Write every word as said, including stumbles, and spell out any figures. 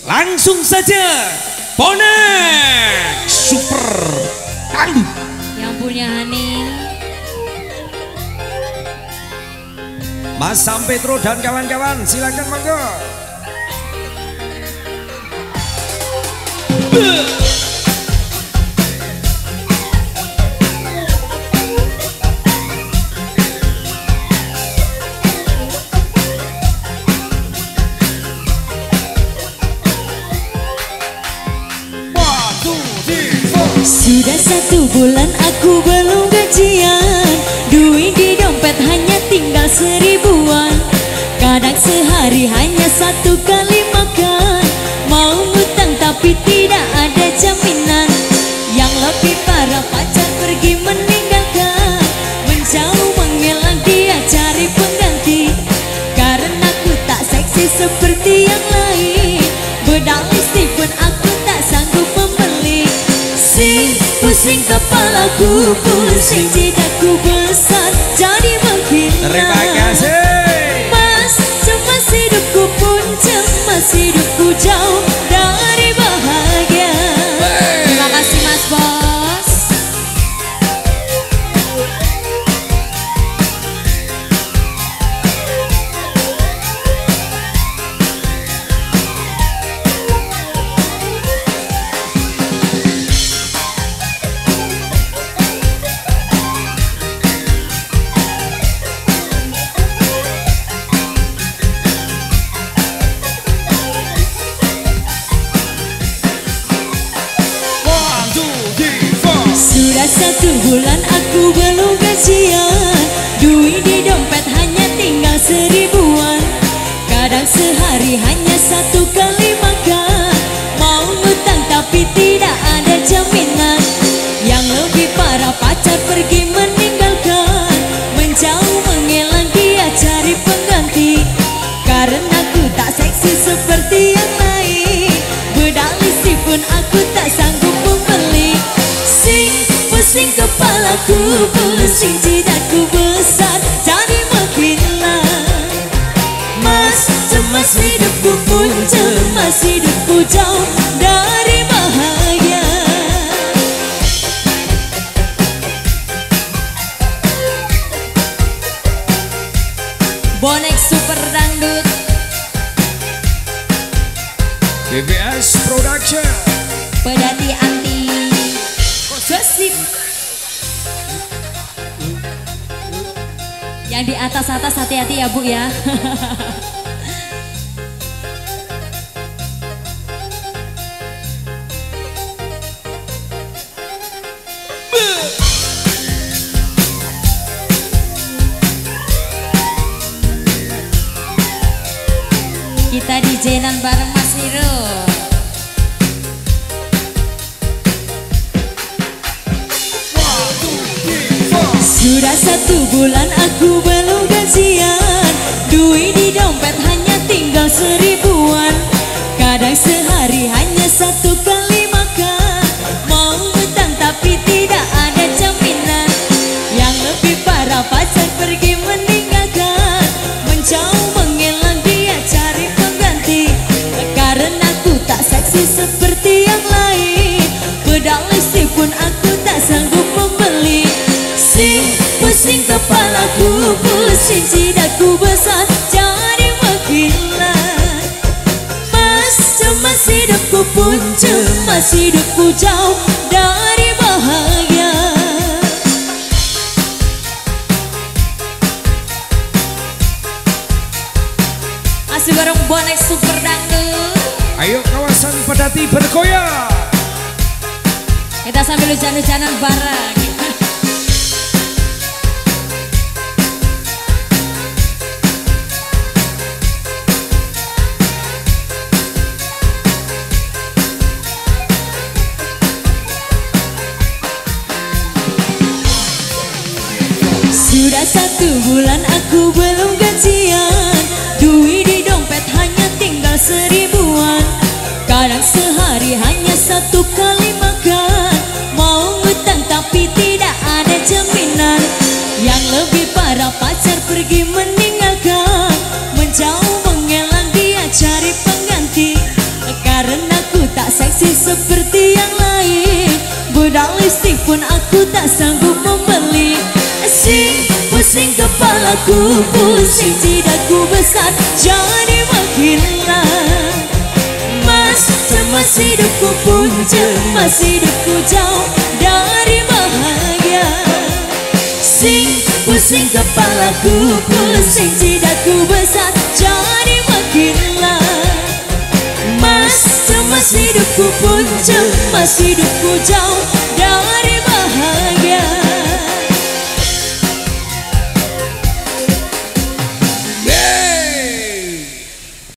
Langsung saja Bonek Super Dangdut yang punya Hani, Mas Sam Petro dan kawan-kawan, silakan monggo. Sudah satu bulan aku belum gajian, duit di dompet hanya tinggal seribuan. Kadang sehari hanya satu kali makan, mau ngutang tapi tidak ada jaminan. Yang lebih parah pacar pergi meninggalkan, menjauh menghilang dia cari pengganti. Karena aku tak seksi seperti yang lain, bedak listrik pun aku tak sanggup membeli. Pusing, pusing kepalaku, pusing jidaku besar jadi makin Terima kasih Mas, cemas hidupku pun cemas hidupku jauh dari bahagia. Terima kasih Mas Bos. Sudah satu bulan aku belum gajian, duit di dompet hanya tinggal seribuan. Kadang sehari hanya satu kali makan, mau ngutang tapi tidak ada jaminan. Yang lebih parah pacar pergi meninggalkan, menjauh menghilang dia cari pengganti. Karena aku tak seksi seperti yang lain, bedak listrik pun aku tak sanggup membeli. Pusing kepalaku, pusing jidaku besar jadi makin lah. Mas, cemas hidupku pun cemas hidupku jauh dari bahagia. Bonek Super Dangdut B B S Production, pedati anti gosip. Yang di atas-atas hati-hati ya Bu ya. Kita di Jenan bareng Mas Hiro. Sudah satu bulan aku belum gajian, duit di dompet hanya tinggal seribuan. Kadang sehari hanya satu kali makan, mau ngutang tapi tidak ada jaminan. Yang lebih parah pacar pergi meninggalkan, menjauh menghilang dia cari pengganti. Karena aku tak seksi seperti yang lain, bedak listrik pun aku tak sanggup membeli. Pusing, pusing kepalaku, pusing jidaku besar jadi makin lah. Mas, cemas hidupku pun cemas hidupku jauh dari bahagia. Masih bareng Bonek Super Dangdut. ayo kawasan pedati bergoyang. Kita sambil hujan-hujanan bareng. Sudah satu bulan aku belum gajian, duit di dompet hanya tinggal seribuan. Kadang sehari hanya satu kali makan, mau ngutang tapi tidak ada jaminan. Yang lebih parah pacar pergi meninggalkan, menjauh menghilang dia cari pengganti. karena ku tak seksi seperti yang lain. Budak listrik pun aku tak sanggup membeli. Sing pusing kepalaku, pusing jidaku besar jadi makin lah. Mas cemas hidupku pun cemas hidupku jauh dari bahagia. Sing pusing kepalaku, pusing jidaku besar jadi makin lah. Mas cemas hidupku pun cemas hidupku jauh dari